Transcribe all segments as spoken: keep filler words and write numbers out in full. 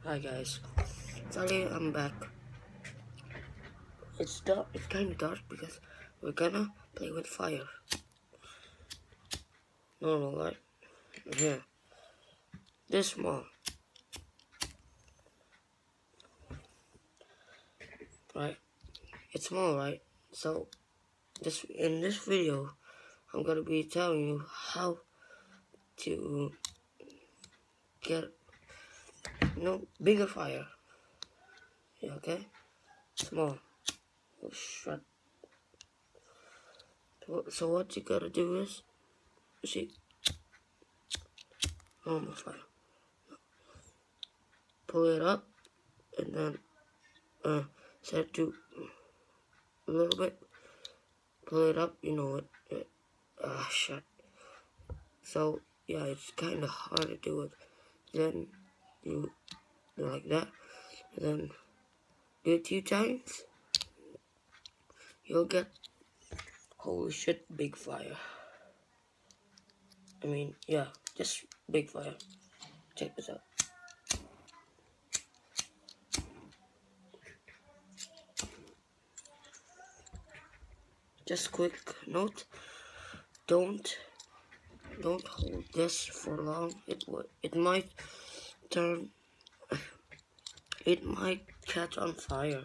Hi guys, sorry I'm back. It's dark. It's kind of dark because we're gonna play with fire. Normal, right? Yeah. This small, right? It's small, right? So this in this video, I'm gonna be telling you how to get you know bigger fire. Yeah, okay? Small. Oh, shut. So what you gotta do is, you see, normal fire. Pull it up and then uh set to a little bit. Pull it up, you know it. it ah, shut. So yeah, it's kind of hard to do it. Then you do like that, and then do it two times. You'll get holy shit big fire. I mean, yeah, just big fire. Check this out. Just quick note: don't don't hold this for long. It would it might turn. It might catch on fire.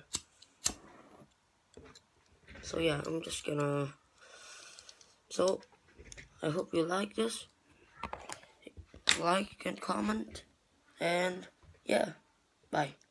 So yeah, I'm just gonna. So I hope you like this. Like and comment, and yeah, bye.